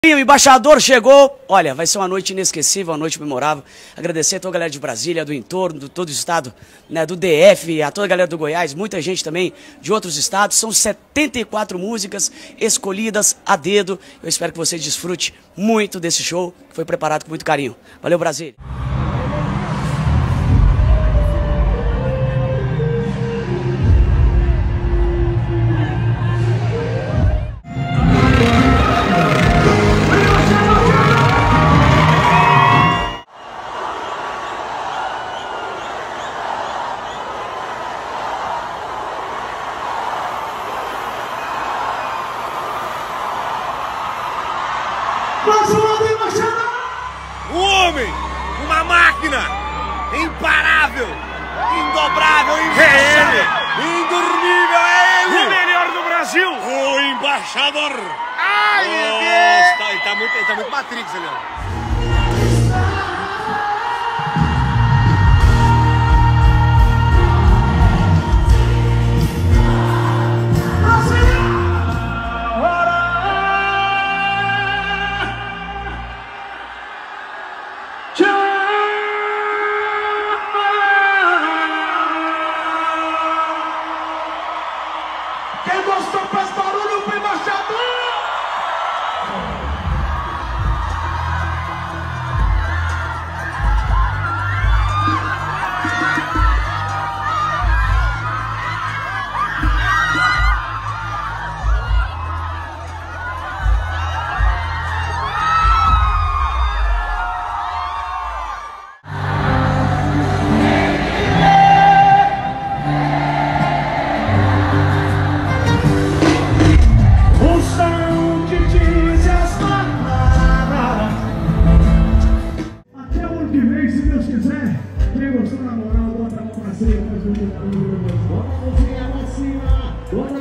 O embaixador chegou, olha, vai ser uma noite inesquecível, uma noite memorável. Agradecer a toda a galera de Brasília, do entorno, de todo o estado, né, do DF, a toda a galera do Goiás, muita gente também de outros estados. São 74 músicas escolhidas a dedo. Eu espero que você desfrute muito desse show, que foi preparado com muito carinho. Valeu, Brasília! Um homem, uma máquina, imparável, indobrável, invencível, indormível, é ele! O melhor do Brasil! O embaixador! Ai, Nossa, ele tá muito Matrix, Leandro. Quem gostou faz barulho pro embaixador! Se Deus quiser, quem gostou na moral, bota a mão pra cima, faz um bota a mãozinha pra cima, bota